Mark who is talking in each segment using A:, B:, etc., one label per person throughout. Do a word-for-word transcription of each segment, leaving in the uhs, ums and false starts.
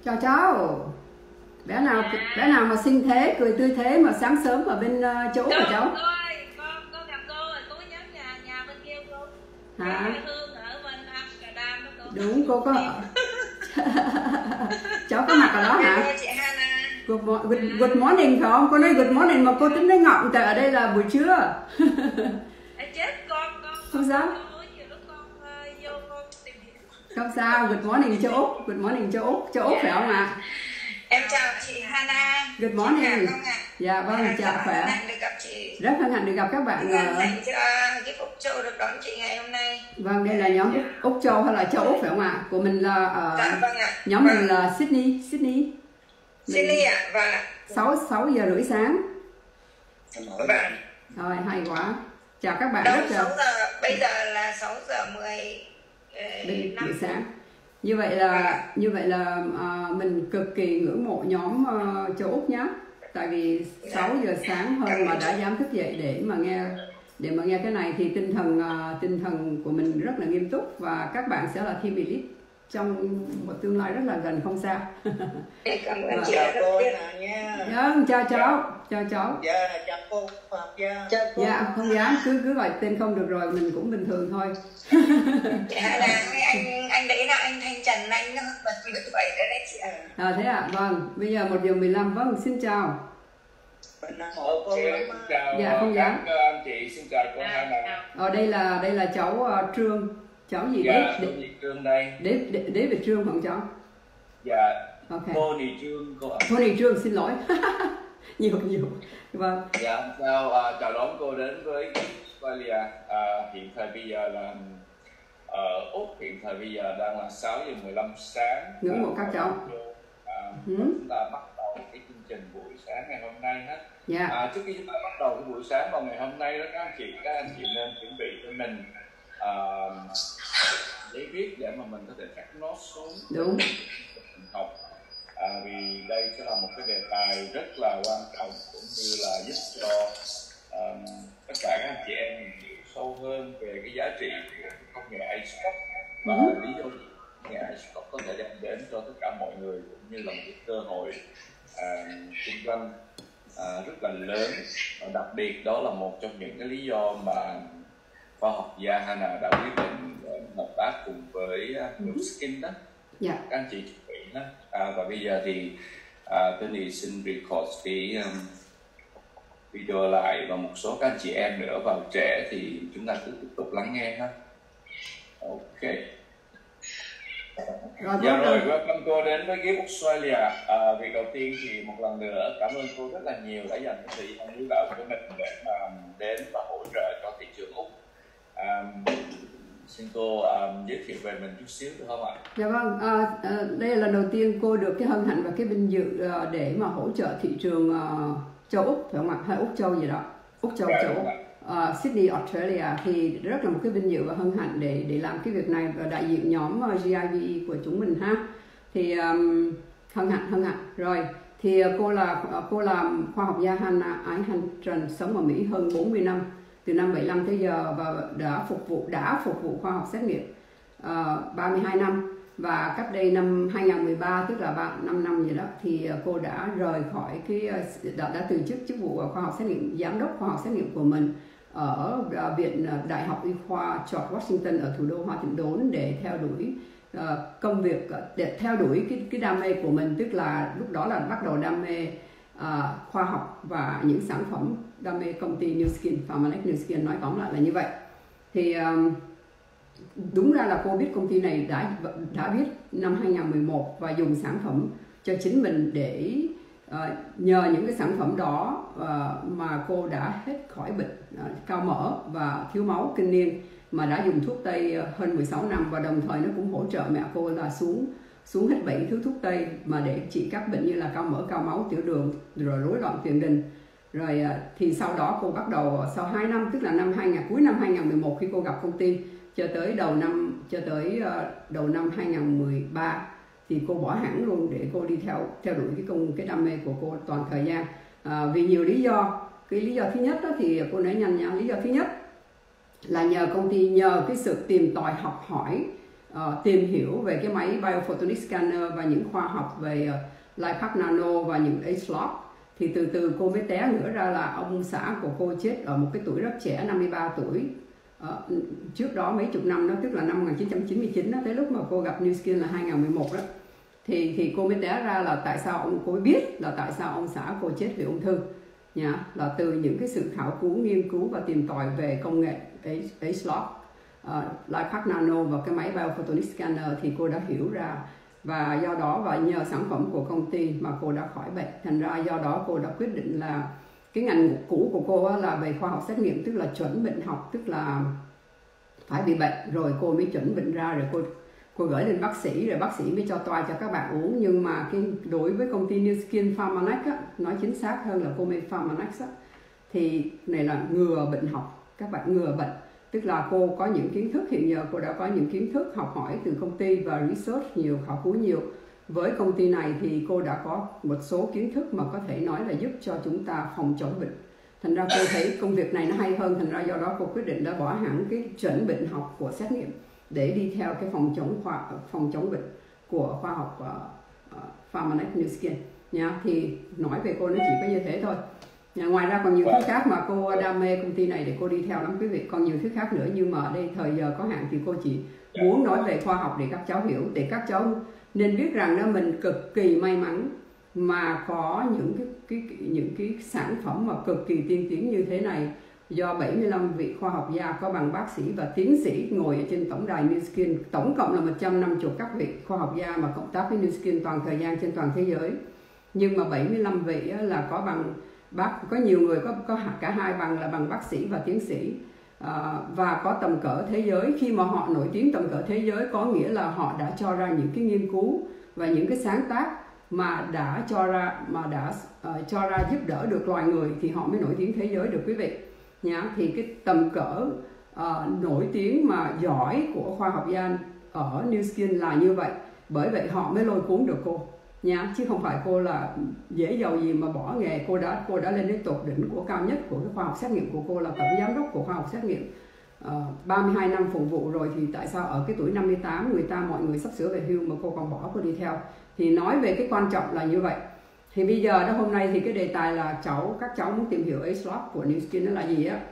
A: Chào cháu. Bé nào bé nào mà xinh thế, cười tươi thế mà sáng sớm ở bên uh, chỗ của cháu.
B: Cô ơi, con con gặp cô rồi, cô nhớ nhà nhà bên kia cô.
A: Hả?
B: Hương ở bên Amsterdam đó cô.
A: Đúng, cô có cháu có mặt ở đó hả?
B: Hello chị Hana.
A: Good, good, good morning phải không? Cô nói good morning mà cô tính nói ngọng tại ở đây là buổi trưa.
B: Chết con con.
A: Không sao.
B: Nhiều lúc con uh, vô con tìm hiểu.
A: Không sao, good morning châu Úc, good morning châu Úc, châu Úc phải không ạ?
B: Em chào chị Hana.
A: Good morning.
B: Không ạ?
A: Dạ vâng,
B: À,
A: chào khỏe.
B: hân hạnh được gặp chị.
A: Rất hân hạnh được gặp các bạn.
B: Hân hạnh cho cái Úc Châu được đón chị ngày hôm nay.
A: Vâng, đây là nhóm Úc, Úc Châu hay là châu Úc phải không ạ? Của mình là uh,
B: dạ, vâng ạ.
A: nhóm
B: vâng.
A: mình là Sydney, Sydney.
B: Sydney ạ, vâng ạ.
A: sáu sáu giờ rưỡi sáng.
B: Vâng.
A: Rồi hay quá. Chào các bạn.
B: Đâu,
A: rất
B: sáu giờ, bây giờ là sáu giờ mười
A: buổi sáng. Như vậy là như vậy là uh, mình cực kỳ ngưỡng mộ nhóm uh, châu Úc nhá. Tại vì sáu giờ sáng hơn mà đã dám thức dậy để mà nghe để mà nghe cái này thì tinh thần uh, tinh thần của mình rất là nghiêm túc và các bạn sẽ là team elite trong một tương lai rất là gần không xa.
B: Cảm ơn chị. Chào cô nha.
A: Vâng, chào cháu, chào cháu.
B: Dạ, chào cô. Dạ, chào cô.
A: Dạ, không dám, cứ cứ gọi tên không được rồi, mình cũng bình thường thôi.
B: Dạ là anh anh đấy là anh Thanh Trần, anh nó bật mười bảy đấy đấy chị ạ.
A: À thế ạ, à? Vâng, bây giờ một giờ mười lăm, vâng, xin chào.
C: Ok, xin chào
A: dạ, không
C: các anh chị, xin chào cô Hana.
A: Ở đây là đây là cháu uh, Trương, cháu gì
C: dạ,
A: đấy?
C: Dạ, cô Nhị Trương đây.
A: Đế Đế Đế Việt Trương không cháu?
C: Dạ.
A: Ok.
C: Cô Nhị Trương cô ạ.
A: Cô Nhị Trương xin lỗi. nhiều nhiều. Vâng.
C: Dạ, sao uh, chào đón cô đến với Australia. Uh, hiện thời bây giờ là ở uh, Úc, hiện thời bây giờ đang là sáu giờ mười lăm sáng.
A: Ngưỡng mộ các cháu.
C: Uh, ừ. Chúng ta bắt đầu cái chương trình buổi sáng ngày hôm nay hết.
A: Dạ.
C: À, trước khi chúng ta bắt đầu cái buổi sáng vào ngày hôm nay đó các anh chị, các anh chị nên chuẩn bị cho mình uh, giấy viết để mà mình có thể cắt nốt xuống.
A: Đúng.
C: Học. À, vì đây sẽ là một cái đề tài rất là quan trọng cũng như là giúp cho um, tất cả các anh chị em mình hiểu sâu hơn về cái giá trị của công nghệ iStock và uh-huh. lý do gì công nghệ iStock có thể đem đến cho tất cả mọi người cũng như là một cái cơ hội uh, kinh doanh uh, rất là lớn. Và đặc biệt đó là một trong những cái lý do mà khoa học gia Hana đã quyết định uh, hợp tác cùng với uh, Nuskin đó.
A: Yeah.
C: Các anh chị chuẩn bị đó. À, và bây giờ thì à, Tony xin record cái um, video lại và một số các anh chị em nữa vào trễ thì chúng ta cứ tiếp tục lắng nghe ha. Ok.
A: Rồi,
C: dạ rồi, welcome cô đến với Gift Australia. À, việc đầu tiên thì một lần nữa cảm ơn cô rất là nhiều đã dành cái thời gian quý báu của mình để mà đến và hỗ trợ cho thị trường Úc. À, xin cô um, giới thiệu về mình chút xíu được không ạ?
A: Dạ vâng, à, à, đây là lần đầu tiên cô được cái hân hạnh và cái vinh dự uh, để mà hỗ trợ thị trường uh, châu Úc phải không ạ? Hay Úc châu gì đó, Úc châu
C: dạ,
A: châu Úc, uh, Sydney Australia thì rất là một cái vinh dự và hân hạnh để để làm cái việc này và đại diện nhóm uh, giê i vê e của chúng mình ha. Thì um, hân hạnh hân hạnh rồi. Thì uh, cô là uh, cô làm khoa học gia Hana Ái Hành Trần sống ở Mỹ hơn bốn mươi năm. Từ năm bảy mươi lăm tới giờ và đã phục vụ đã phục vụ khoa học xét nghiệm uh, ba mươi hai năm và cách đây năm hai nghìn không trăm mười ba tức là ba năm năm gì đó thì uh, cô đã rời khỏi cái uh, đã, đã từ chức chức vụ khoa học xét nghiệm giám đốc khoa học xét nghiệm của mình ở uh, viện uh, Đại học Y khoa George Washington ở thủ đô Hoa Tịnh Đốn để theo đuổi uh, công việc uh, để theo đuổi cái cái đam mê của mình, tức là lúc đó là bắt đầu đam mê uh, khoa học và những sản phẩm, đam mê công ty Nuskin, Pharmalec Nuskin, nói tóm lại là như vậy. Thì um, đúng ra là cô biết công ty này đã đã biết năm hai nghìn không trăm mười một và dùng sản phẩm cho chính mình để uh, nhờ những cái sản phẩm đó uh, mà cô đã hết khỏi bệnh uh, cao mỡ và thiếu máu kinh niên, mà đã dùng thuốc tây hơn mười sáu năm và đồng thời nó cũng hỗ trợ mẹ cô là xuống xuống hết bảy thứ thuốc tây mà để trị các bệnh như là cao mỡ, cao máu, tiểu đường, rồi rối loạn tiền đình. Rồi thì sau đó cô bắt đầu sau hai năm, tức là năm hai nghìn cuối năm hai nghìn không trăm mười một khi cô gặp công ty cho tới đầu năm cho tới đầu năm hai nghìn không trăm mười ba thì cô bỏ hẳn luôn để cô đi theo theo đuổi cái công cái đam mê của cô toàn thời gian. À, vì nhiều lý do. Cái lý do thứ nhất đó thì cô nói nhanh nha. Lý do thứ nhất là nhờ công ty, nhờ cái sự tìm tòi học hỏi uh, tìm hiểu về cái máy biophotonic scanner và những khoa học về uh, LifePak Nano và những A-Slot. Thì từ từ cô mới té ngửa ra là ông xã của cô chết ở một cái tuổi rất trẻ, năm mươi ba tuổi. Uh, trước đó mấy chục năm đó, tức là năm một nghìn chín trăm chín mươi chín đó, tới lúc mà cô gặp Nu Skin là hai nghìn không trăm mười một đó, thì thì cô mới té ra là tại sao ông cô mới biết là tại sao ông xã cô chết vì ung thư nha, là từ những cái sự khảo cứu, nghiên cứu và tìm tòi về công nghệ A-Slot, uh, LifePak Nano và cái máy biophotonic scanner thì cô đã hiểu ra, và do đó và nhờ sản phẩm của công ty mà cô đã khỏi bệnh. Thành ra do đó cô đã quyết định là cái ngành cũ của cô là về khoa học xét nghiệm, tức là chuẩn bệnh học, tức là phải bị bệnh rồi cô mới chuẩn bệnh ra, rồi cô cô gửi lên bác sĩ, rồi bác sĩ mới cho toa cho các bạn uống. Nhưng mà cái đối với công ty Nu Skin Pharmanex á, nói chính xác hơn là cô mê Pharmanex á, thì này là ngừa bệnh học, các bạn ngừa bệnh, tức là cô có những kiến thức, hiện giờ cô đã có những kiến thức học hỏi từ công ty và research nhiều, khảo cứu nhiều. Với công ty này thì cô đã có một số kiến thức mà có thể nói là giúp cho chúng ta phòng chống bệnh. Thành ra cô thấy công việc này nó hay hơn, thành ra do đó cô quyết định đã bỏ hẳn cái chuẩn bệnh học của xét nghiệm để đi theo cái phòng chống khoa phòng chống bệnh của khoa học uh, uh, Pharmanex Nu Skin nha. Thì nói về cô nó chỉ có như thế thôi. Nhà, ngoài ra còn nhiều thứ khác mà cô đam mê công ty này để cô đi theo lắm quý vị, còn nhiều thứ khác nữa, nhưng mà ở đây thời giờ có hạn thì cô chỉ muốn nói về khoa học để các cháu hiểu, để các cháu nên biết rằng đó mình cực kỳ may mắn mà có những cái, cái những cái sản phẩm mà cực kỳ tiên tiến như thế này, do bảy mươi lăm vị khoa học gia có bằng bác sĩ và tiến sĩ ngồi ở trên tổng đài Nu Skin, tổng cộng là một trăm năm mươi các vị khoa học gia mà cộng tác với Nu Skin toàn thời gian trên toàn thế giới. Nhưng mà bảy mươi lăm vị là có bằng bác, có nhiều người có có cả hai bằng là bằng bác sĩ và tiến sĩ, à, và có tầm cỡ thế giới. Khi mà họ nổi tiếng tầm cỡ thế giới có nghĩa là họ đã cho ra những cái nghiên cứu và những cái sáng tác mà đã cho ra mà đã uh, cho ra giúp đỡ được loài người, thì họ mới nổi tiếng thế giới được quý vị nhá. Thì cái tầm cỡ uh, nổi tiếng mà giỏi của khoa học gia ở Nu Skin là như vậy, bởi vậy họ mới lôi cuốn được cô nha, chứ không phải cô là dễ giàu gì mà bỏ nghề. Cô đã cô đã lên đến tột đỉnh của cao nhất của cái khoa học xét nghiệm của cô, là tổng giám đốc của khoa học xét nghiệm, uh, ba mươi hai năm phục vụ rồi, thì tại sao ở cái tuổi năm mươi tám người ta mọi người sắp sửa về hưu mà cô còn bỏ cô đi theo. Thì nói về cái quan trọng là như vậy. Thì bây giờ đó, hôm nay thì cái đề tài là cháu các cháu muốn tìm hiểu A-Slot của Nu Skin nó là gì á,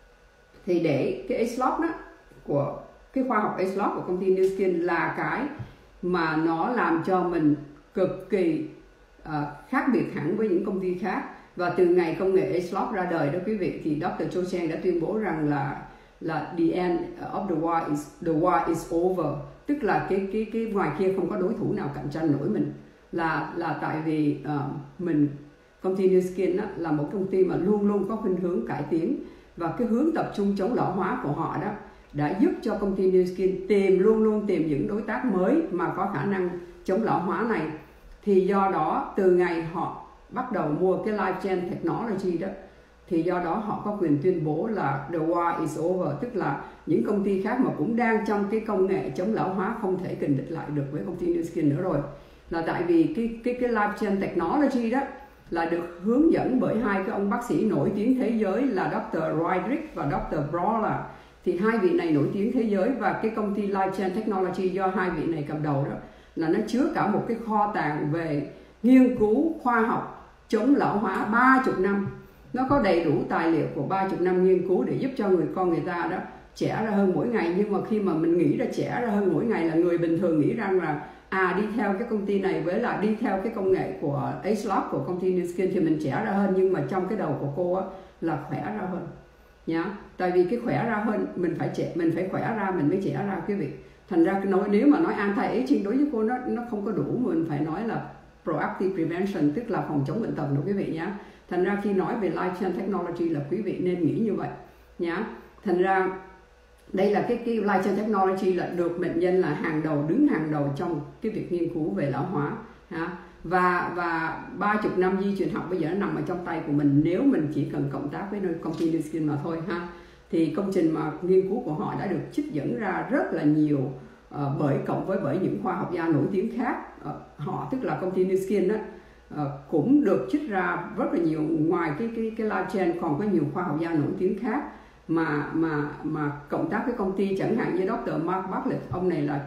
A: thì để cái A-Slot đó của cái khoa học A-Slot của công ty Nu Skin là cái mà nó làm cho mình cực kỳ uh, khác biệt hẳn với những công ty khác. Và từ ngày công nghệ A-Slot ra đời đó quý vị, thì Doctor Cho Chang đã tuyên bố rằng là là the end of the war is the war is over, tức là cái cái cái ngoài kia không có đối thủ nào cạnh tranh nổi mình, là là tại vì uh, mình công ty Nu Skin đó, là một công ty mà luôn luôn có khuynh hướng cải tiến, và cái hướng tập trung chống lão hóa của họ đó đã giúp cho công ty Nu Skin tìm luôn luôn tìm những đối tác mới mà có khả năng chống lão hóa này. Thì do đó từ ngày họ bắt đầu mua cái Life Gen Technology đó, thì do đó họ có quyền tuyên bố là the war is over, tức là những công ty khác mà cũng đang trong cái công nghệ chống lão hóa không thể kình địch lại được với công ty Nu Skin nữa rồi. Là tại vì cái cái cái Life Gen Technology đó là được hướng dẫn bởi hai cái ông bác sĩ nổi tiếng thế giới là Doctor Roderick và Doctor Brawler. Thì hai vị này nổi tiếng thế giới, và cái công ty Life Gen Technology do hai vị này cầm đầu đó là nó chứa cả một cái kho tàng về nghiên cứu khoa học chống lão hóa ba mươi năm. Nó có đầy đủ tài liệu của ba mươi năm nghiên cứu để giúp cho người con người ta đó trẻ ra hơn mỗi ngày. Nhưng mà khi mà mình nghĩ ra trẻ ra hơn mỗi ngày là người bình thường nghĩ rằng là à đi theo cái công ty này với là đi theo cái công nghệ của A-Slot của công ty Nu Skin thì mình trẻ ra hơn. Nhưng mà trong cái đầu của cô á, là khỏe ra hơn nhá. Tại vì cái khỏe ra hơn mình phải trẻ, mình phải khỏe ra mình mới trẻ ra quý vị. Thành ra nói nếu mà nói anti-aging đối với cô nó nó không có đủ, mình phải nói là proactive prevention, tức là phòng chống bệnh tật nữa quý vị nhá. Thành ra khi nói về Life Gen Technology là quý vị nên nghĩ như vậy nhá. Thành ra đây là cái, cái Life Gen Technology là được mệnh danh là hàng đầu, đứng hàng đầu trong cái việc nghiên cứu về lão hóa ha. Và và ba mươi năm di truyền học bây giờ nó nằm ở trong tay của mình, nếu mình chỉ cần cộng tác với công ty Nu Skin mà thôi ha. Thì công trình mà nghiên cứu của họ đã được trích dẫn ra rất là nhiều, uh, bởi cộng với bởi những khoa học gia nổi tiếng khác. Uh, họ tức là công ty Nu Skin đó uh, cũng được trích ra rất là nhiều. Ngoài cái cái cái Life Gen còn có nhiều khoa học gia nổi tiếng khác mà mà mà cộng tác với công ty, chẳng hạn như Doctor Mark Bartlett, ông này là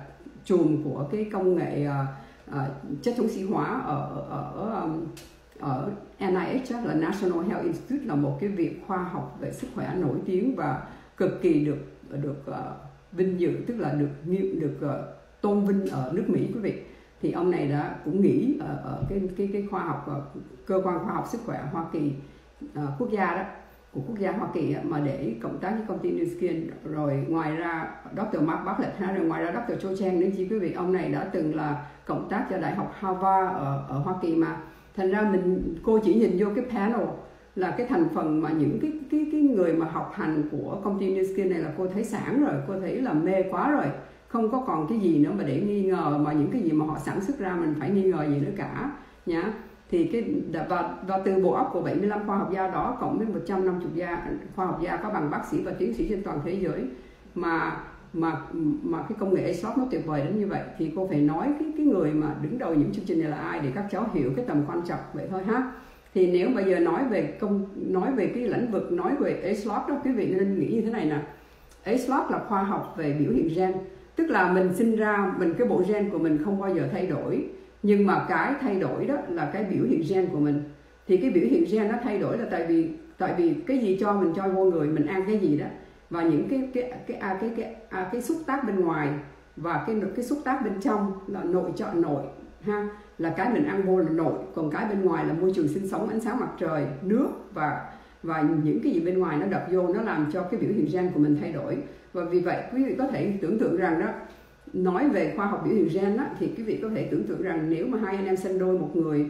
A: chùm của cái công nghệ uh, uh, chất chống oxy hóa ở ở um, ở N I H là National Health Institute, là một cái viện khoa học về sức khỏe nổi tiếng và cực kỳ được được uh, vinh dự, tức là được được uh, tôn vinh ở nước Mỹ quý vị. Thì ông này đã cũng nghỉ ở, ở cái cái cái khoa học uh, cơ quan khoa học sức khỏe Hoa Kỳ uh, quốc gia đó của quốc gia Hoa Kỳ mà để cộng tác với công ty Nu Skin. Rồi ngoài ra Doctor Mark Bartlett ha, rồi ngoài ra Doctor Cho Chang nữa chứ quý vị. Ông này đã từng là cộng tác cho Đại học Harvard ở, ở Hoa Kỳ mà. Thành ra mình cô chỉ nhìn vô cái panel là cái thành phần mà những cái cái cái người mà học hành của công ty Nu Skin này là cô thấy sảng rồi, cô thấy là mê quá rồi, không có còn cái gì nữa mà để nghi ngờ, mà những cái gì mà họ sản xuất ra mình phải nghi ngờ gì nữa cả nhá. Thì cái và, và từ bộ óc của bảy mươi lăm khoa học gia đó cộng với một trăm năm mươi gia khoa học gia có bằng bác sĩ và tiến sĩ trên toàn thế giới mà mà mà cái công nghệ A-Slot nó tuyệt vời đến như vậy, thì cô phải nói cái cái người mà đứng đầu những chương trình này là ai để các cháu hiểu cái tầm quan trọng vậy thôi ha. Thì nếu bây giờ nói về công nói về cái lĩnh vực, nói về A-Slot đó, quý vị nên nghĩ như thế này nè. A-Slot là khoa học về biểu hiện gen, tức là mình sinh ra mình cái bộ gen của mình không bao giờ thay đổi, nhưng mà cái thay đổi đó là cái biểu hiện gen của mình. Thì cái biểu hiện gen nó thay đổi là tại vì tại vì cái gì cho mình cho vô người, mình ăn cái gì đó, và những cái cái cái cái cái cái, cái, cái xúc tác bên ngoài và cái cái xúc tác bên trong là nội trợ nội ha, là cái mình ăn vô là nội, còn cái bên ngoài là môi trường sinh sống, ánh sáng mặt trời, nước và và những cái gì bên ngoài nó đập vô, nó làm cho cái biểu hiện gen của mình thay đổi. Và vì vậy quý vị có thể tưởng tượng rằng đó, nói về khoa học biểu hiện gen đó, thì quý vị có thể tưởng tượng rằng nếu mà hai anh em sinh đôi, một người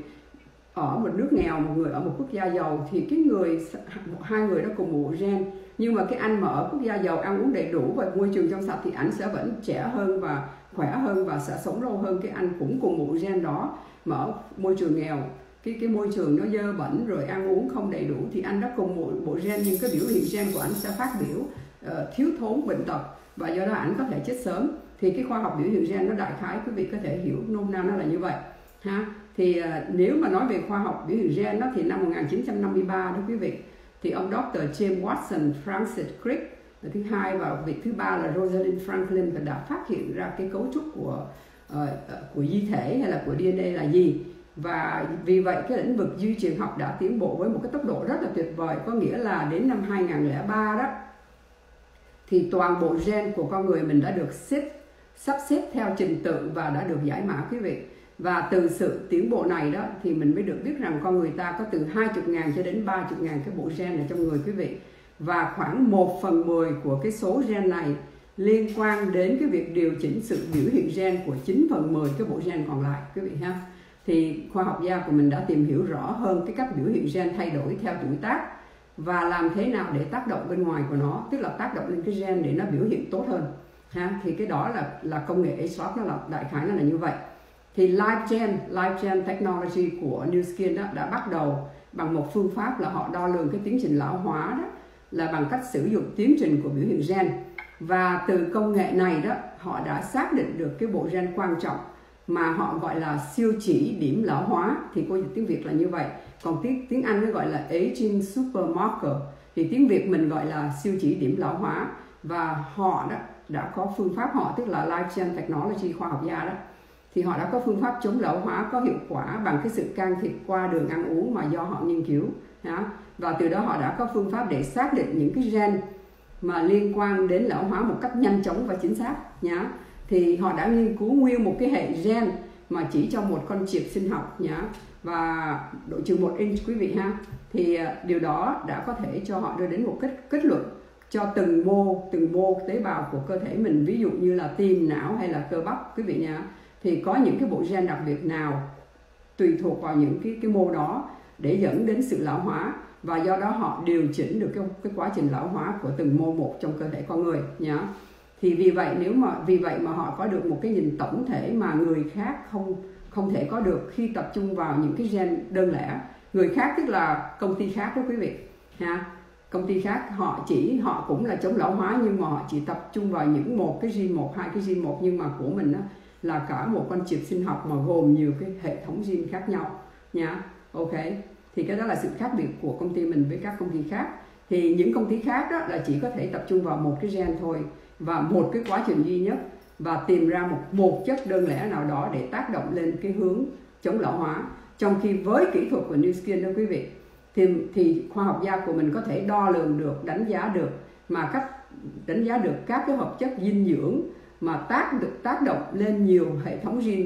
A: ở một nước nghèo, một người ở một quốc gia giàu, thì cái người hai người đó cùng một bộ gen, nhưng mà cái anh mà ở quốc gia giàu ăn uống đầy đủ và môi trường trong sạch thì ảnh sẽ vẫn trẻ hơn và khỏe hơn và sẽ sống lâu hơn cái anh cũng cùng một gen đó, mà ở môi trường nghèo, cái cái môi trường nó dơ bẩn rồi ăn uống không đầy đủ, thì anh đó cùng một bộ gen nhưng cái biểu hiện gen của anh sẽ phát biểu uh, thiếu thốn, bệnh tật, và do đó ảnh có thể chết sớm. Thì cái khoa học biểu hiện gen nó đại khái quý vị có thể hiểu nôm na nó là như vậy ha. Thì uh, nếu mà nói về khoa học biểu hiện gen đó, thì năm một nghìn chín trăm năm mươi ba đó quý vị, thì ông Doctor James Watson, Francis Crick là thứ hai, và vị thứ ba là Rosalind Franklin đã phát hiện ra cái cấu trúc của uh, của di thể hay là của đê en a là gì. Và vì vậy cái lĩnh vực di truyền học đã tiến bộ với một cái tốc độ rất là tuyệt vời, có nghĩa là đến năm hai nghìn không trăm lẻ ba đó thì toàn bộ gen của con người mình đã được xếp, sắp xếp theo trình tự và đã được giải mã quý vị. Và từ sự tiến bộ này đó thì mình mới được biết rằng con người ta có từ hai mươi nghìn cho đến ba mươi nghìn cái bộ gen ở trong người quý vị. Và khoảng một phần mười của cái số gen này liên quan đến cái việc điều chỉnh sự biểu hiện gen của chín phần mười cái bộ gen còn lại quý vị ha. Thì khoa học gia của mình đã tìm hiểu rõ hơn cái cách biểu hiện gen thay đổi theo tuổi tác và làm thế nào để tác động bên ngoài của nó, tức là tác động lên cái gen để nó biểu hiện tốt hơn ha. Thì cái đó là là công nghệ A-Slot, nó là đại khái nó là như vậy. Thì LifeGen, LifeGen Technology của Nu Skin đó đã bắt đầu bằng một phương pháp là họ đo lường cái tiến trình lão hóa đó, là bằng cách sử dụng tiến trình của biểu hiện gen. Và từ công nghệ này đó, họ đã xác định được cái bộ gen quan trọng mà họ gọi là siêu chỉ điểm lão hóa, thì cô dịch tiếng Việt là như vậy. Còn tiếng tiếng Anh nó gọi là aging supermarker, thì tiếng Việt mình gọi là siêu chỉ điểm lão hóa. Và họ đó đã có phương pháp, họ tức là LifeGen Technology, khoa học gia đó, thì họ đã có phương pháp chống lão hóa có hiệu quả bằng cái sự can thiệp qua đường ăn uống mà do họ nghiên cứu. Và từ đó họ đã có phương pháp để xác định những cái gen mà liên quan đến lão hóa một cách nhanh chóng và chính xác nhá. Thì họ đã nghiên cứu nguyên một cái hệ gen mà chỉ trong một con chip sinh học nhá, và độ chừng một inch quý vị ha. Thì điều đó đã có thể cho họ đưa đến một kết kết luận cho từng mô từng mô tế bào của cơ thể mình, ví dụ như là tim, não hay là cơ bắp quý vị nha. Thì có những cái bộ gen đặc biệt nào tùy thuộc vào những cái cái mô đó để dẫn đến sự lão hóa, và do đó họ điều chỉnh được cái, cái quá trình lão hóa của từng mô một trong cơ thể con người nhá. Thì vì vậy nếu mà vì vậy mà họ có được một cái nhìn tổng thể mà người khác không không thể có được khi tập trung vào những cái gen đơn lẻ. Người khác tức là công ty khác đó quý vị ha. Công ty khác họ chỉ họ cũng là chống lão hóa, nhưng mà họ chỉ tập trung vào những một cái gene, một hai cái gene một, nhưng mà của mình đó là cả một con chip sinh học mà gồm nhiều cái hệ thống gene khác nhau nha. Ok, thì cái đó là sự khác biệt của công ty mình với các công ty khác. Thì những công ty khác đó là chỉ có thể tập trung vào một cái gen thôi và một cái quá trình duy nhất, và tìm ra một một chất đơn lẻ nào đó để tác động lên cái hướng chống lão hóa. Trong khi với kỹ thuật của Nu Skin đó quý vị, thì, thì khoa học gia của mình có thể đo lường được, đánh giá được mà cách đánh giá được các cái hợp chất dinh dưỡng mà tác được tác động lên nhiều hệ thống gene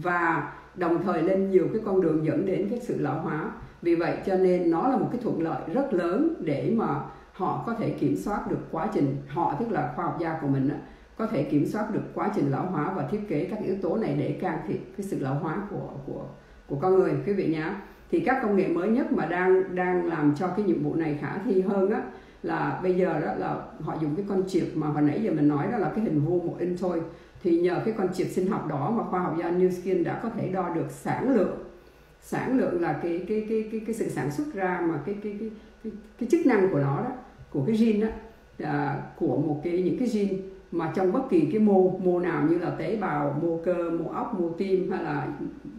A: và đồng thời lên nhiều cái con đường dẫn đến cái sự lão hóa. Vì vậy cho nên nó là một cái thuận lợi rất lớn để mà họ có thể kiểm soát được quá trình, họ tức là khoa học gia của mình có thể kiểm soát được quá trình lão hóa và thiết kế các yếu tố này để can thiệp cái sự lão hóa của của của con người quý vị nhé. Thì các công nghệ mới nhất mà đang đang làm cho cái nhiệm vụ này khả thi hơn á, là bây giờ đó là họ dùng cái con chip mà hồi nãy giờ mình nói đó là cái hình vuông một inch thôi. Thì nhờ cái con chip sinh học đó mà khoa học gia Nu Skin đã có thể đo được sản lượng. Sản lượng là cái cái cái cái cái sự sản xuất ra mà cái cái cái cái, cái chức năng của nó đó, của cái gene đó, à, của một cái những cái gene mà trong bất kỳ cái mô mô nào như là tế bào, mô cơ, mô óc, mô tim hay là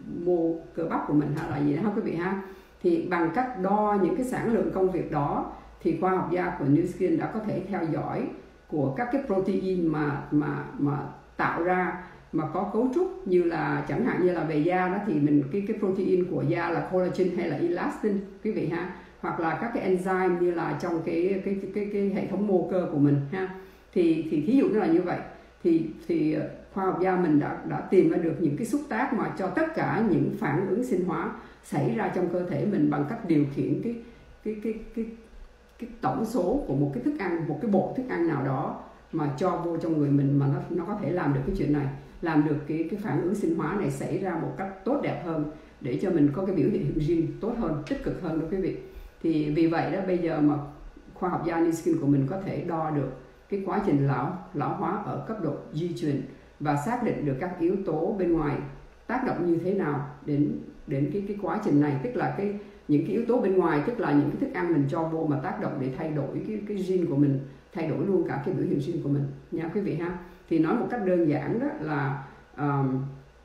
A: mô cơ bắp của mình hay là gì đó quý vị ha. Thì bằng cách đo những cái sản lượng công việc đó thì khoa học gia của Nu Skin đã có thể theo dõi của các cái protein mà mà mà tạo ra mà có cấu trúc như là chẳng hạn như là về da đó thì mình cái cái protein của da là collagen hay là elastin quý vị ha, hoặc là các cái enzyme như là trong cái cái cái cái, cái hệ thống mô cơ của mình ha. Thì thì thí dụ nó là như vậy, thì thì khoa học gia mình đã đã tìm ra được những cái xúc tác mà cho tất cả những phản ứng sinh hóa xảy ra trong cơ thể mình bằng cách điều khiển cái cái cái cái cái tổng số của một cái thức ăn, một cái bộ thức ăn nào đó mà cho vô trong người mình mà nó nó có thể làm được cái chuyện này, làm được cái cái phản ứng sinh hóa này xảy ra một cách tốt đẹp hơn để cho mình có cái biểu hiện gene tốt hơn, tích cực hơn đó quý vị. Thì vì vậy đó bây giờ mà khoa học gia Nu Skin của mình có thể đo được cái quá trình lão lão hóa ở cấp độ di truyền và xác định được các yếu tố bên ngoài tác động như thế nào đến đến cái cái quá trình này, tức là cái những cái yếu tố bên ngoài, tức là những cái thức ăn mình cho vô mà tác động để thay đổi cái cái gene của mình, thay đổi luôn cả cái biểu hiện gene của mình nha quý vị ha. Thì nói một cách đơn giản đó là um,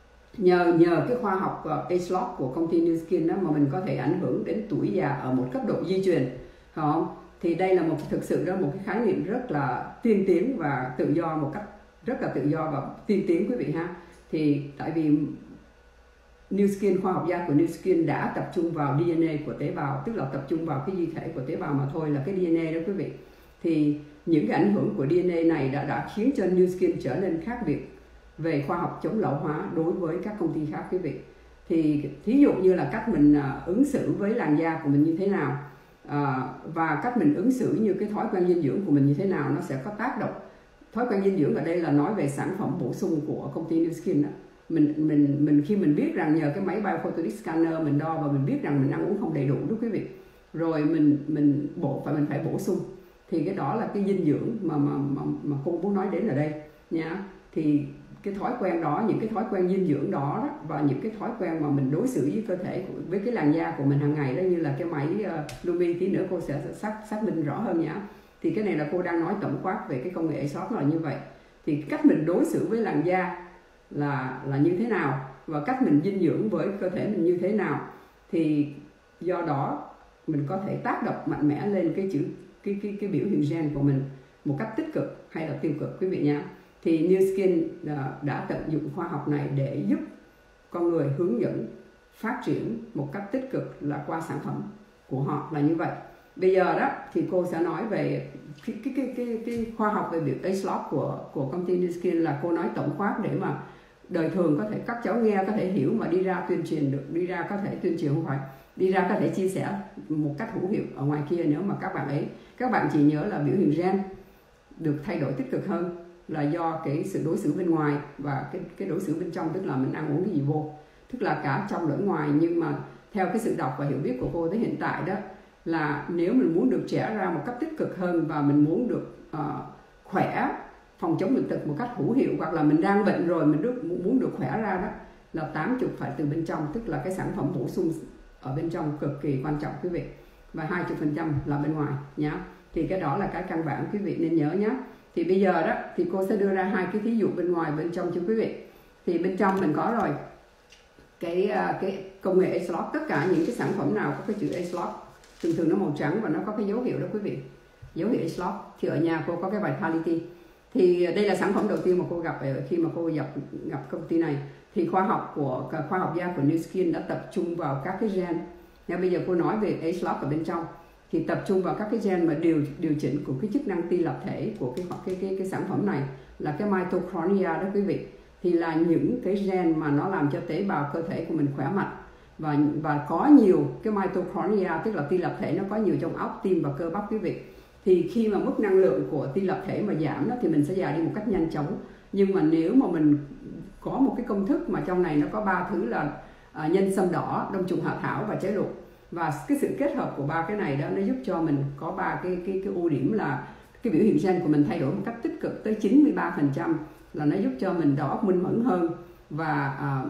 A: nhờ nhờ cái khoa học uh, age lock của công ty Nu Skin đó mà mình có thể ảnh hưởng đến tuổi già ở một cấp độ di truyền, không? Thì đây là một thực sự đó một cái khái niệm rất là tiên tiến và tự do, một cách rất là tự do và tiên tiến quý vị ha. Thì tại vì Nu Skin, khoa học gia của Nu Skin đã tập trung vào đê en a của tế bào, tức là tập trung vào cái di thể của tế bào mà thôi, là cái đê en a đó quý vị. Thì những cái ảnh hưởng của đê en a này đã đã khiến cho Nu Skin trở nên khác biệt về khoa học chống lão hóa đối với các công ty khác quý vị. Thì thí dụ như là cách mình uh, ứng xử với làn da của mình như thế nào, uh, và cách mình ứng xử như cái thói quen dinh dưỡng của mình như thế nào, nó sẽ có tác động. Thói quen dinh dưỡng ở đây là nói về sản phẩm bổ sung của công ty Nu Skin đó. Mình mình mình khi mình biết rằng nhờ cái máy biophotonic scanner mình đo và mình biết rằng mình ăn uống không đầy đủ đó quý vị, rồi mình mình bổ phải mình phải bổ sung, thì cái đó là cái dinh dưỡng mà mà mà, mà cô muốn nói đến ở đây nha. Thì cái thói quen đó, những cái thói quen dinh dưỡng đó, đó và những cái thói quen mà mình đối xử với cơ thể với cái làn da của mình hàng ngày đó, như là cái máy uh, Lumi, tí nữa cô sẽ xác xác minh rõ hơn nhá. Thì cái này là cô đang nói tổng quát về cái công nghệ age lock là như vậy. Thì cách mình đối xử với làn da là là như thế nào và cách mình dinh dưỡng với cơ thể mình như thế nào, thì do đó mình có thể tác động mạnh mẽ lên cái chữ cái cái cái biểu hiện gen của mình một cách tích cực hay là tiêu cực quý vị nha. Thì Nu Skin đã tận dụng khoa học này để giúp con người hướng dẫn phát triển một cách tích cực là qua sản phẩm của họ là như vậy. Bây giờ đó thì cô sẽ nói về cái cái cái cái, cái khoa học về việc age lock của của công ty Nu Skin, là cô nói tổng quát để mà đời thường có thể các cháu nghe có thể hiểu mà đi ra tuyên truyền được, đi ra có thể tuyên truyền không phải đi ra có thể chia sẻ một cách hữu hiệu ở ngoài kia. Nếu mà các bạn ấy các bạn chỉ nhớ là biểu hiện gen được thay đổi tích cực hơn là do cái sự đối xử bên ngoài và cái cái đối xử bên trong, tức là mình ăn uống cái gì vô, tức là cả trong lẫn ngoài. Nhưng mà theo cái sự đọc và hiểu biết của cô tới hiện tại đó, là nếu mình muốn được trẻ ra một cách tích cực hơn và mình muốn được uh, khỏe, phòng chống bệnh tật một cách hữu hiệu, hoặc là mình đang bệnh rồi mình được, muốn được khỏe ra đó, là tám mươi phải từ bên trong, tức là cái sản phẩm bổ sung ở bên trong cực kỳ quan trọng quý vị, và hai mươi phần trăm là bên ngoài nhá. Thì cái đó là cái căn bản quý vị nên nhớ nhé. Thì bây giờ đó thì cô sẽ đưa ra hai cái thí dụ bên ngoài bên trong cho quý vị. Thì bên trong mình có rồi cái cái công nghệ age lock, tất cả những cái sản phẩm nào có cái chữ age lock thường thường nó màu trắng và nó có cái dấu hiệu đó quý vị, dấu hiệu age lock. Thì ở nhà cô có cái Vitality, Thì đây là sản phẩm đầu tiên mà cô gặp khi mà cô gặp gặp công ty này. Thì khoa học của khoa học gia của Nu Skin đã tập trung vào các cái gen. Now, bây giờ cô nói về ageLOC ở bên trong thì tập trung vào các cái gen mà điều điều chỉnh của cái chức năng ti lập thể của cái cái cái cái sản phẩm này là cái mitochondria đó quý vị. Thì là những cái gen mà nó làm cho tế bào cơ thể của mình khỏe mạnh và và có nhiều cái mitochondria, tức là ti lập thể nó có nhiều trong óc, tim và cơ bắp quý vị. Thì khi mà mức năng lượng của ti lập thể mà giảm đó thì mình sẽ già đi một cách nhanh chóng. Nhưng mà nếu mà mình có một cái công thức mà trong này nó có ba thứ là uh, nhân sâm đỏ, đông trùng hạ thảo và trái lục, và cái sự kết hợp của ba cái này đó nó giúp cho mình có ba cái cái cái ưu điểm là cái biểu hiện gen của mình thay đổi một cách tích cực tới chín mươi ba phần trăm, là nó giúp cho mình đầu óc minh mẫn hơn và uh,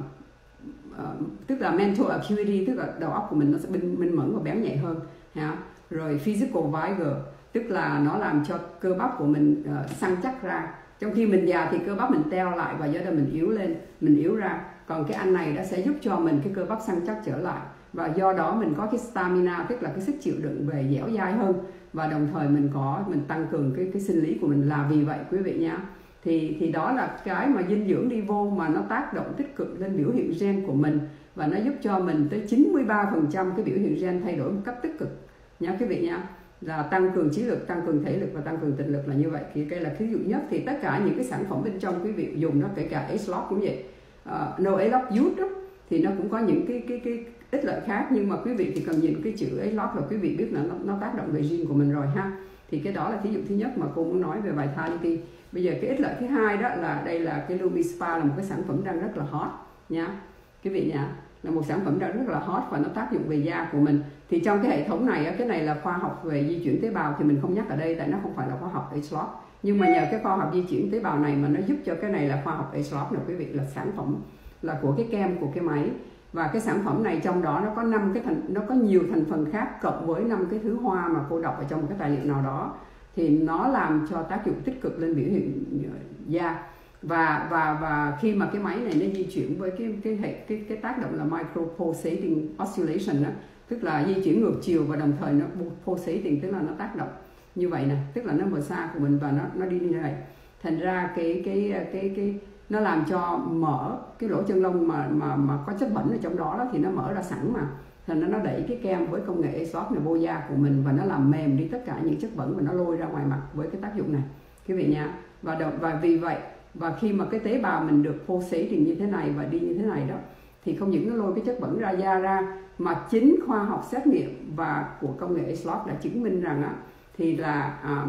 A: uh, tức là mental acuity, tức là đầu óc của mình nó sẽ minh, minh mẫn và béo nhạy hơn ha. Rồi physical vigor, tức là nó làm cho cơ bắp của mình uh, săn chắc ra. Trong khi mình già thì cơ bắp mình teo lại và do đó mình yếu lên, mình yếu ra. Còn cái anh này đã sẽ giúp cho mình cái cơ bắp săn chắc trở lại. Và do đó mình có cái stamina, tức là cái sức chịu đựng về dẻo dai hơn. Và đồng thời mình có, mình tăng cường cái, cái sinh lý của mình là vì vậy quý vị nha. Thì, thì đó là cái mà dinh dưỡng đi vô mà nó tác động tích cực lên biểu hiện gen của mình. Và nó giúp cho mình tới chín mươi ba phần trăm cái biểu hiện gen thay đổi một cách tích cực nha quý vị nha. Là tăng cường trí lực, tăng cường thể lực và tăng cường tịnh lực là như vậy. Thì cái là ví dụ nhất. Thì tất cả những cái sản phẩm bên trong quý vị dùng nó, kể cả ageLOC cũng vậy, uh, no ageLOC Youth đó, thì nó cũng có những cái cái cái ích lợi khác. Nhưng mà quý vị thì cần nhìn cái chữ ageLOC là quý vị biết là nó, nó tác động về gene của mình rồi ha. Thì cái đó là thí dụ thứ nhất mà cô muốn nói về Vitality. Bây giờ cái ích lợi thứ hai đó là đây là cái LumiSpa, là một cái sản phẩm đang rất là hot nha quý vị nha, là một sản phẩm đang rất là hot và nó tác dụng về da của mình. Thì trong cái hệ thống này, cái này là khoa học về di chuyển tế bào thì mình không nhắc ở đây tại nó không phải là khoa học ageLOC. Nhưng mà nhờ cái khoa học di chuyển tế bào này mà nó giúp cho cái này là khoa học ageLOC này quý vị, là sản phẩm là của cái kem của cái máy. Và cái sản phẩm này trong đó nó có năm cái thành nó có nhiều thành phần khác cộng với năm cái thứ hoa mà cô đọc ở trong một cái tài liệu nào đó, thì nó làm cho tác dụng tích cực lên biểu hiện da. Và và và khi mà cái máy này nó di chuyển với cái cái hệ cái cái tác động là micropulsating oscillation đó, tức là di chuyển ngược chiều và đồng thời nó pulsating, tức là nó tác động như vậy nè, tức là nó mở xa của mình và nó nó đi như này. Thành ra cái cái cái cái, cái nó làm cho mở cái lỗ chân lông mà mà mà có chất bẩn ở trong đó, đó thì nó mở ra sẵn mà. Thành ra nó đẩy cái kem với công nghệ ageLOC này vô da của mình và nó làm mềm đi tất cả những chất bẩn và nó lôi ra ngoài mặt với cái tác dụng này quý vị nha. Và đồng, và vì vậy và khi mà cái tế bào mình được pulsating như thế này và đi như thế này đó, thì không những nó lôi cái chất bẩn ra da ra, mà chính khoa học xét nghiệm và của công nghệ ageLOC đã chứng minh rằng á, thì là à,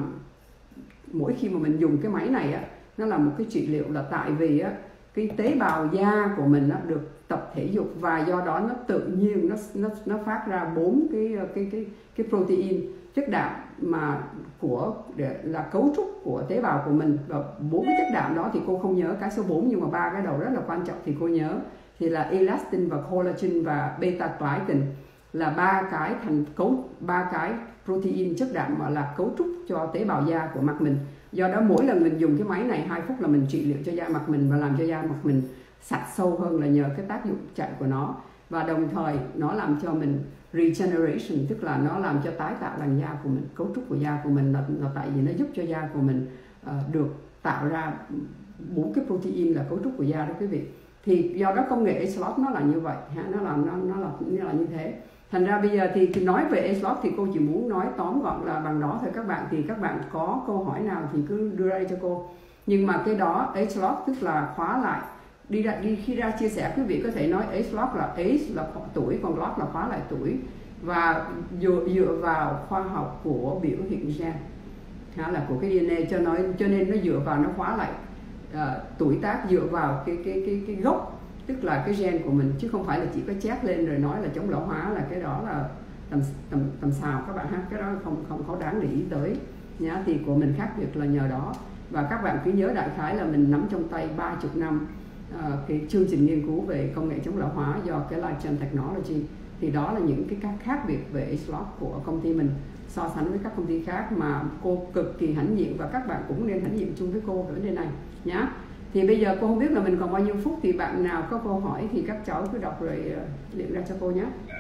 A: mỗi khi mà mình dùng cái máy này á, nó là một cái trị liệu, là tại vì á, cái tế bào da của mình á, được tập thể dục và do đó nó tự nhiên nó nó nó phát ra bốn cái cái cái cái protein, chất đạm mà của để, là cấu trúc của tế bào của mình. Và bốn cái chất đạm đó thì cô không nhớ cái số bốn, nhưng mà ba cái đầu rất là quan trọng thì cô nhớ, thì là elastin và collagen và beta glycan, là ba cái thành cấu ba cái protein chất đạm mà là cấu trúc cho tế bào da của mặt mình. Do đó mỗi lần mình dùng cái máy này hai phút là mình trị liệu cho da mặt mình và làm cho da mặt mình sạch sâu hơn là nhờ cái tác dụng chạy của nó. Và đồng thời nó làm cho mình regeneration, tức là nó làm cho tái tạo làn da của mình, cấu trúc của da của mình là, là tại vì nó giúp cho da của mình uh, được tạo ra bốn cái protein là cấu trúc của da đó quý vị. Thì do đó công nghệ ageLOC nó là như vậy ha, nó là nó nó là nó là như thế. Thành ra bây giờ thì, thì nói về ageLOC thì cô chỉ muốn nói tóm gọn là bằng đó thôi các bạn. Thì các bạn có câu hỏi nào thì cứ đưa ra đây cho cô. Nhưng mà cái đó ageLOC tức là khóa lại, đi ra đi khi ra chia sẻ quý vị có thể nói ageLOC là age là tuổi, còn lock là khóa lại tuổi, và dựa, dựa vào khoa học của biểu hiện gen ha, là của cái đê en a, cho nói cho nên nó dựa vào, nó khóa lại uh, tuổi tác dựa vào cái cái cái cái gốc, tức là cái gen của mình, chứ không phải là chỉ có chép lên rồi nói là chống lão hóa, là cái đó là tầm tầm tầm xào các bạn ha, cái đó không không có đáng để ý tới nhá. Thì của mình khác biệt là nhờ đó. Và các bạn cứ nhớ đại khái là mình nắm trong tay ba mươi năm uh, cái chương trình nghiên cứu về công nghệ chống lão hóa do cái Lighten Technology. Thì đó là những cái khác biệt về ageLOC của công ty mình so sánh với các công ty khác mà cô cực kỳ hãnh diện, và các bạn cũng nên hãnh diện chung với cô về vấn đề này nhá. Thì bây giờ cô không biết là mình còn bao nhiêu phút, thì bạn nào có câu hỏi thì các cháu cứ đọc rồi uh, liệu ra cho cô nhé.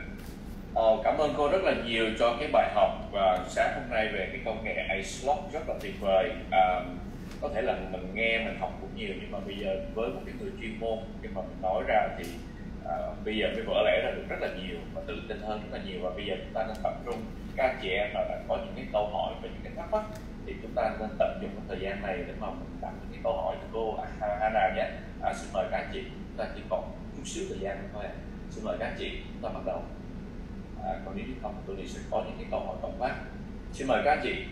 C: Ờ, cảm ơn cô rất là nhiều cho cái bài học và sáng hôm nay về cái công nghệ ageLOC rất là tuyệt vời. À, có thể là mình nghe mình học cũng nhiều, nhưng mà bây giờ với một cái người chuyên môn khi mà mình nói ra thì uh, bây giờ mới vỡ lẽ ra được rất là nhiều và tự tin hơn rất là nhiều. Và bây giờ chúng ta nên tập trung, các anh chị em nào đã có những cái câu hỏi và những cái thắc mắc thì chúng ta nên tận dụng cái thời gian này để mà mình đặt những cái câu hỏi cho cô Hana nhé. À, xin mời các anh chị, chúng ta chỉ còn chút xíu thời gian nữa thôi. Xin mời các anh chị, chúng ta bắt đầu. À, còn nếu như không, tôi sẽ có những cái câu hỏi tổng quát. Xin mời các anh chị.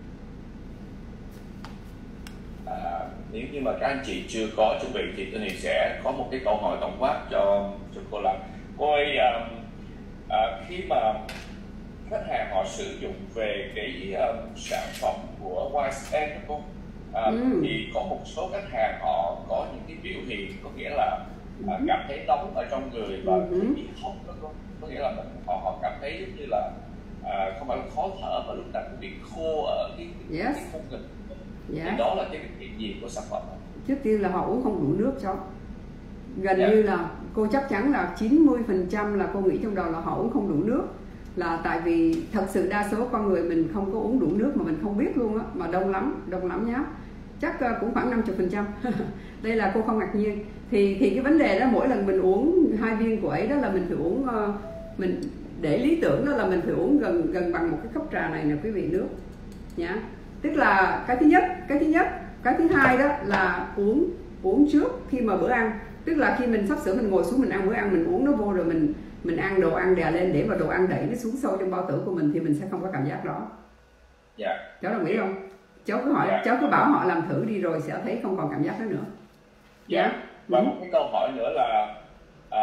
C: À, nếu như mà các anh chị chưa có chuẩn bị thì tôi sẽ có một cái câu hỏi tổng quát cho cho cô là cô ơi, à, à, khi mà khách hàng họ sử dụng về cái um, sản phẩm của Wispan đó cô, à, ừ. thì có một số khách hàng họ có những cái biểu hiện có nghĩa là ừ. à, cảm thấy nóng ở trong người và ừ. bị hốc đó cô, có nghĩa là mình, họ họ cảm thấy giống như là à, không phải là khó thở mà lúc nào cũng bị khô ở cái cái, yes. cái khung ngực. Yeah. Thì đó là cái biểu hiện gì của sản phẩm này?
A: Trước tiên là họ uống không đủ nước cho. Gần yeah. như là cô chắc chắn là chín mươi phần trăm là cô nghĩ trong đầu là họ uống không đủ nước. Là tại vì thật sự đa số con người mình không có uống đủ nước mà mình không biết luôn á, mà đông lắm, đông lắm nhá. Chắc cũng khoảng năm mươi phần trăm. Đây là cô không ngạc nhiên. Thì thì cái vấn đề đó mỗi lần mình uống hai viên của ấy đó là mình phải uống uh, mình để lý tưởng đó là mình phải uống gần gần bằng một cái cốc trà này nè quý vị, nước nhá. Tức là cái thứ nhất, cái thứ nhất, cái thứ hai đó là uống uống trước khi mà bữa ăn. Tức là khi mình sắp sửa mình ngồi xuống mình ăn bữa ăn, mình uống nó vô rồi mình mình ăn đồ ăn đè lên để mà đồ ăn đẩy nó xuống sâu trong bao tử của mình thì mình sẽ không có cảm giác đó.
C: Dạ. Yeah.
A: Cháu đồng ý không? Cháu cứ hỏi, yeah. cháu cứ bảo họ làm thử đi rồi sẽ thấy không còn cảm giác đó nữa.
C: Dạ. Yeah. Yeah. Và một cái câu hỏi nữa là à,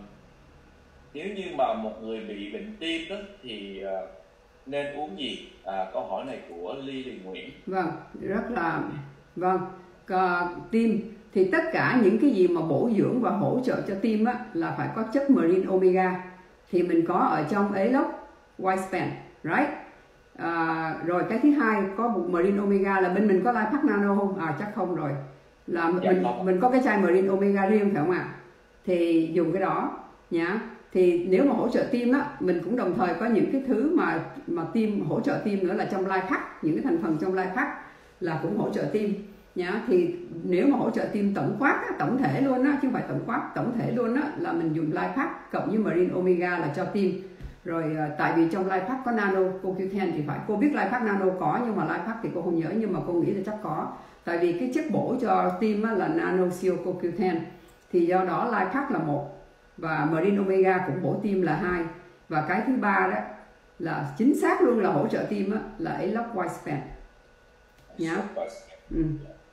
C: nếu như mà một người bị bệnh tim đó thì à, nên uống gì? À, câu hỏi này của Lily Nguyễn.
A: Vâng, rất là vâng. À, tim thì tất cả những cái gì mà bổ dưỡng và hỗ trợ cho tim á, là phải có chất marine omega, thì mình có ở trong Aloc Wispan, right? À, rồi cái thứ hai có một marine omega là bên mình có Lipac Nano không? À chắc không rồi. Là dạ, mình không. Mình có cái chai marine omega riêng phải không ạ? Thì dùng cái đó nhá. Thì nếu mà hỗ trợ tim á, mình cũng đồng thời có những cái thứ mà mà tim hỗ trợ tim nữa là trong Lipac, những cái thành phần trong Lipac là cũng hỗ trợ tim nhá. Thì nếu mà hỗ trợ tim tổng quát á, tổng thể luôn á, chứ không phải tổng quát, tổng thể luôn á, là mình dùng Lipac cộng với marine omega là cho tim. Rồi tại vì trong Lipac có nano cô Q ten thì phải, cô biết Lipac nano có nhưng mà Lipac thì cô không nhớ, nhưng mà cô nghĩ là chắc có. Tại vì cái chất bổ cho tim á, là nano co Q ten, thì do đó Lipac là một và marine omega cũng bổ tim là hai, và cái thứ ba đó là chính xác luôn là hỗ trợ tim á, là Aloc Wispan nhá. Ừ.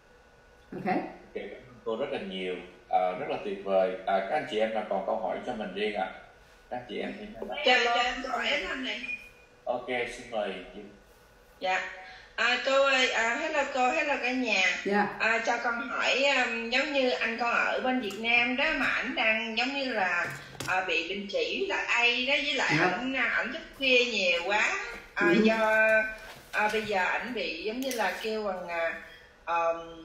A: Ok.
C: Okay, cảm ơn cô rất là nhiều, à, rất là tuyệt vời. À, các anh chị em nào còn câu hỏi cho mình riêng ạ? À? Các chị em thì
B: dạ cho em câu hỏi anh này.
C: Ok, xin mời chị.
B: Dạ. À, cô ơi, à, hello cô, hello cả nhà.
A: Yeah.
B: À, cho con hỏi um, giống như anh con ở bên Việt Nam đó mà ảnh đang giống như là à, bị bệnh trĩ là ai đó, với lại
A: yeah.
B: ảnh ảnh thức khuya nhiều quá, à, ừ. do à, bây giờ ảnh bị giống như là kêu bằng um,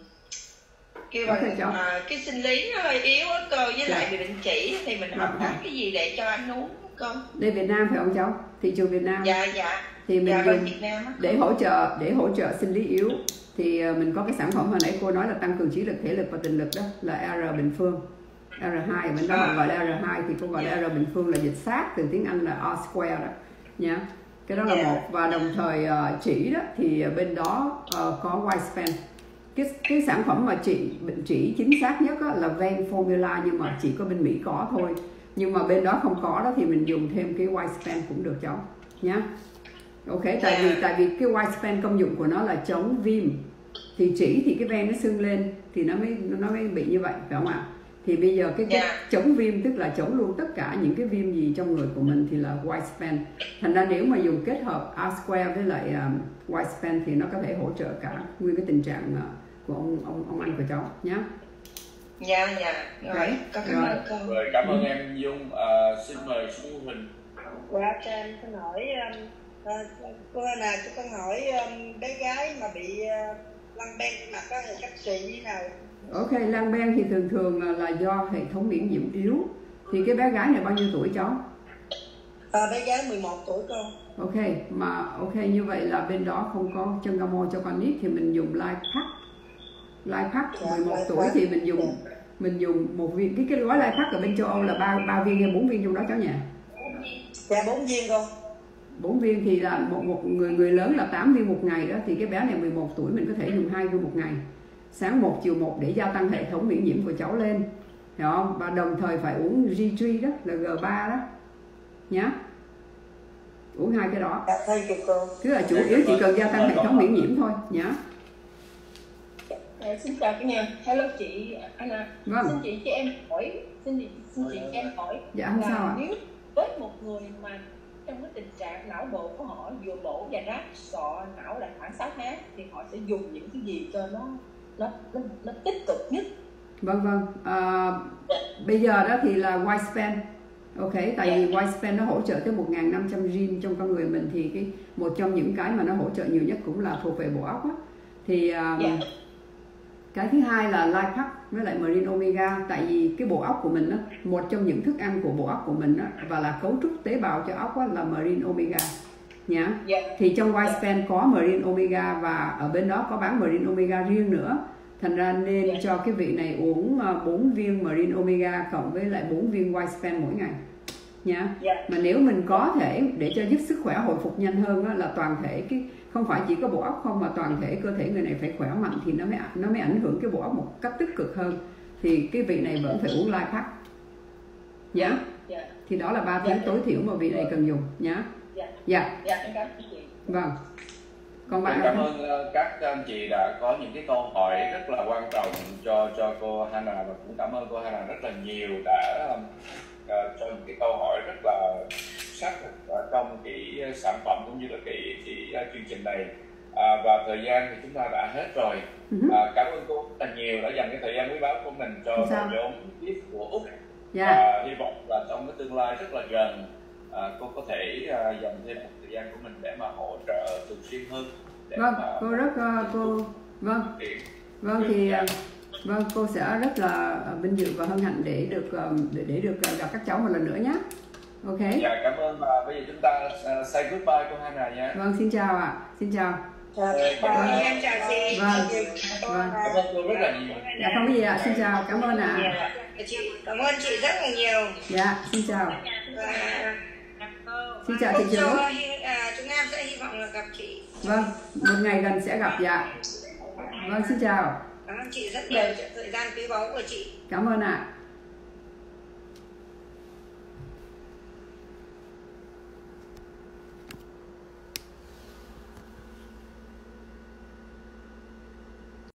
B: kêu bằng à, cái sinh lý nó hơi yếu á cô, với yeah. lại bị bệnh trĩ thì mình học yeah. cái gì để cho anh uống cô?
A: Đây Việt Nam phải không cháu? Thị trường Việt Nam.
B: Dạ dạ.
A: Thì mình
B: dạ,
A: dùng
B: Việt Nam á,
A: để hỗ trợ để hỗ trợ sinh lý yếu thì mình có cái sản phẩm hồi nãy cô nói là tăng cường trí lực, thể lực và tình lực đó, là R Bình Phương. R hai ở bên đó họ gọi là R hai, thì cô gọi là R Bình Phương là dịch sát từ tiếng Anh là R square đó nha. Cái đó là yeah. một, và đồng thời uh, chỉ đó thì bên đó uh, có Wispan. Cái cái sản phẩm mà trị bệnh trĩ chính xác nhất là Van Formula, nhưng mà chỉ có bên Mỹ có thôi. Nhưng mà bên đó không có đó thì mình dùng thêm cái Wispan cũng được cháu nhá. Ok, tại vì tại vì cái Wispan công dụng của nó là chống viêm, thì chỉ thì cái ven nó sưng lên thì nó mới nó mới bị như vậy phải không ạ? Thì bây giờ cái, cái yeah. chống viêm tức là chống luôn tất cả những cái viêm gì trong người của mình thì là Wispan. Thành ra nếu mà dùng kết hợp R Square với lại um, Wispan thì nó có thể hỗ trợ cả nguyên cái tình trạng uh, của ông ông ông anh của cháu nhé.
B: Dạ dạ rồi, okay. Con cảm ơn cô.
C: Rồi cảm ơn em Dung. Uh, xin mời Xuân Huỳnh.
D: Dạ cho em xin hỏi um, uh, cô là cho con hỏi um, bé gái mà bị uh, lăng ben trên mặt đó thì cách trị như thế nào?
A: Ok, lăng ben thì thường thường là, là do hệ thống miễn nhiễm yếu. Thì cái bé gái này bao nhiêu tuổi cháu?
D: À, bé gái mười một tuổi cô.
A: Ok, mà ok như vậy là bên đó không có Chengamo cho con nít thì mình dùng Lipac Life Pack mười một tuổi thì mình dùng mình dùng một viên, cái cái gói Life Pack ở bên châu Âu là ba ba viên hay bốn viên trong đó cháu nhỉ?
D: Dạ bốn viên con.
A: bốn viên thì là một một người người lớn là tám viên một ngày đó, thì cái bé này mười một tuổi mình có thể dùng hai viên một ngày, sáng một chiều một để gia tăng hệ thống miễn nhiễm của cháu lên, hiểu không? Và đồng thời phải uống G ba đó là G ba đó nhá, uống hai cái đó.
D: Dạ, thank you cô.
A: Cứ là chủ yếu chỉ cần gia tăng hệ thống miễn nhiễm thôi nhá.
E: À, xin chào cả nhà, hello chị Anna.
A: Vâng.
E: Xin chị cho em hỏi, xin chị, xin chị cho em hỏi
A: Dạ không
E: là
A: sao ạ.
E: nếu với một người mà trong cái tình trạng não bộ của họ vừa bổ và rát sọ não lại khoảng sáu tháng thì họ sẽ dùng những cái gì cho nó nó nó, nó tích cực nhất?
A: Vâng vâng. À, bây giờ đó thì là Wispan. Ok, tại vì Wispan nó hỗ trợ tới một nghìn năm trăm gene trong con người mình, thì cái một trong những cái mà nó hỗ trợ nhiều nhất cũng là thuộc về bộ óc á. Thì um,
E: Dạ.
A: cái thứ hai là Life Pack với lại Marine Omega, tại vì cái bộ óc của mình á, một trong những thức ăn của bộ óc của mình á, và là cấu trúc tế bào cho óc á, là Marine Omega nhá.
E: Dạ.
A: Thì trong Wispan có Marine Omega và ở bên đó có bán Marine Omega riêng nữa. Thành ra nên
E: Dạ.
A: cho cái vị này uống bốn viên Marine Omega cộng với lại bốn viên Wispan mỗi ngày nhá.
E: Dạ.
A: Mà nếu mình có thể để cho giúp sức khỏe hồi phục nhanh hơn á, là toàn thể cái không phải chỉ có bộ óc không, mà toàn thể cơ thể người này phải khỏe mạnh thì nó mới nó mới ảnh hưởng cái bộ óc một cách tích cực hơn, thì cái vị này vẫn phải uống Life Pack nhá.
E: Dạ.
A: Thì đó là ba thứ
E: Dạ.
A: tối thiểu mà vị này cần dùng nhá.
E: Dạ.
A: Dạ.
E: Dạ, em cảm ơn chị.
A: Vâng. Còn bạn
C: cảm ơn uh, các anh chị đã có những cái câu hỏi rất là quan trọng cho cho cô Hana, và cũng cảm ơn cô Hana rất là nhiều đã um, uh, cho những cái câu hỏi rất là xác thực ở trong cái sản phẩm cũng như là cái, cái uh, chương trình này. À, và thời gian thì chúng ta đã hết rồi. À, cảm ơn cô rất là nhiều đã dành cái thời gian quý báu của mình cho hội nhóm Gift của Úc.
A: Yeah.
C: À, hy vọng là trong cái tương lai rất là gần, à, cô có thể uh, dành thêm một thời gian của mình để mà hỗ trợ thường xuyên hơn.
A: Vâng, cô rất uh, cô vâng vâng thì uh, vâng cô sẽ rất là vinh dự và hân hạnh để được um, để, để được uh, gặp các cháu một lần nữa nhé. Ok.
C: Dạ, cảm ơn, và bây giờ chúng ta uh, say goodbye cô Hana nha.
A: Vâng, xin chào ạ. Xin chào.
D: Chào
B: Vâng, em chào chị.
A: Vâng.
C: Vâng. Cảm ơn cô rất là nhiều.
A: Dạ không có gì ạ. Xin chào. Cảm ơn ạ.
B: Chị cảm ơn chị rất là nhiều.
A: Dạ, xin chào.
B: Và
A: Xin chào chị Trường Úc.
B: À, chúng em sẽ hy vọng là gặp chị.
A: Vâng, một ngày gần sẽ gặp. Dạ. Vâng, xin chào.
B: Cảm ơn chị rất nhiều cho thời gian quý báu của chị.
A: Cảm ơn ạ.